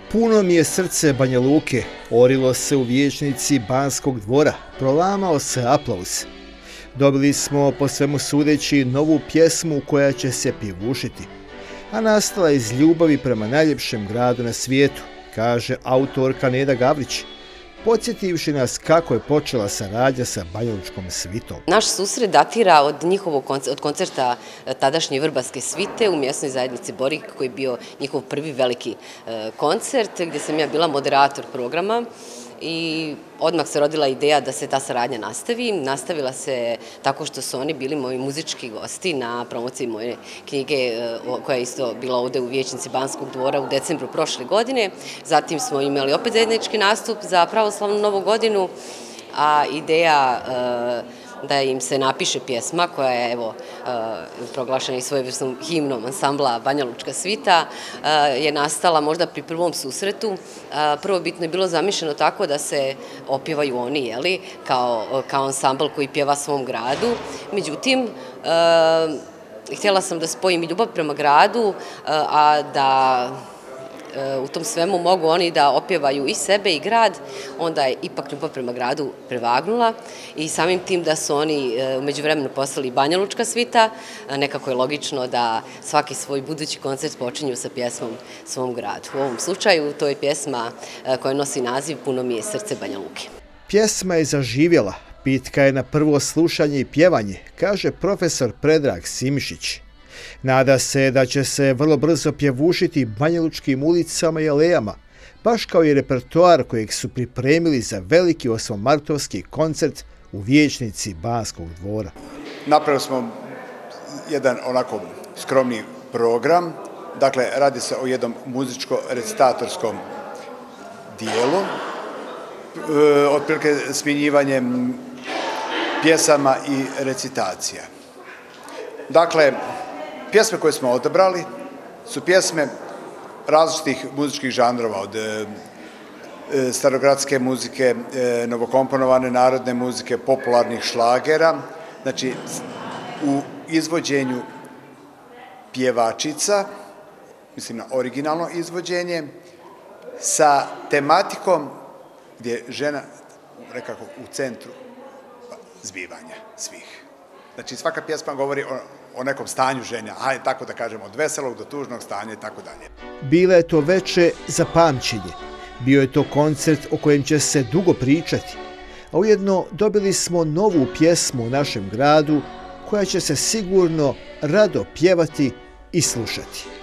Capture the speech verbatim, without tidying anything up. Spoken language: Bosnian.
Puno mi je srce Banja Luke, orilo se u vijećnici Banskog dvora, prolamao se aplauz. Dobili smo, po svemu sudeći, novu pjesmu koja će se pjevušiti, a nastala iz ljubavi prema najljepšem gradu na svijetu, kaže autorka Neda Gavrić, podsjetivši nas kako je počela saradnja sa banjalučkom svitom. Naš susret datira od njihovog od koncerta tadašnje Vrbarske svite u mjesnoj zajednici Borik, koji je bio njihov prvi veliki koncert, gdje sam ja bila moderator programa. I odmah se rodila ideja da se ta saradnja nastavi. Nastavila se tako što su oni bili moji muzički gosti na promociji moje knjige koja je isto bila ovdje u vijećnici Banskog dvora u decembru prošle godine. Zatim smo imali opet zajednički nastup za pravoslavnu novu godinu, a ideja da im se napiše pjesma koja je evo proglašena i svojevrsnom himnom ansambla Banjalučka svita je nastala možda pri prvom susretu. Prvobitno je bilo zamišljeno tako da se opjevaju oni, jeli, kao, kao ansambl koji pjeva svom gradu. Međutim, htjela sam da spojim i ljubav prema gradu, a da u tom svemu mogu oni da opjevaju i sebe i grad, onda je ipak ljubav prema gradu prevagnula i samim tim da su oni u međuvremenu postali Banjalučka svita, nekako je logično da svaki svoj budući koncert počinju sa pjesmom svom gradu. U ovom slučaju to je pjesma koja nosi naziv Puno mi je srce Banja Luke. Pjesma je zaživjela, pitka je na prvo slušanje i pjevanje, kaže profesor Predrag Simišić. Nada se da će se vrlo brzo pjevušiti banjalučkim ulicama i alejama, baš kao i repertoar kojeg su pripremili za veliki osmomartovski koncert u vijećnici Banskog dvora. Napravili smo jedan onako skromni program, dakle radi se o jednom muzičko-recitatorskom dijelu, e, otprilike smjenjivanjem pjesama i recitacija. Dakle, pjesme koje smo odabrali su pjesme različitih muzičkih žanrova, od e, starogradske muzike, e, novokomponovane narodne muzike, popularnih šlagera, znači u izvođenju pjevačica, mislim na originalno izvođenje, sa tematikom gdje je žena nekako u centru zbivanja svih. Znači svaka pjesma govori o o nekom stanju ženja, ajde tako da kažemo, od veselog do tužnog stanja i tako dalje. Bila je to veče za pamćenje. Bio je to koncert o kojem će se dugo pričati, a ujedno dobili smo novu pjesmu u našem gradu koja će se sigurno rado pjevati i slušati.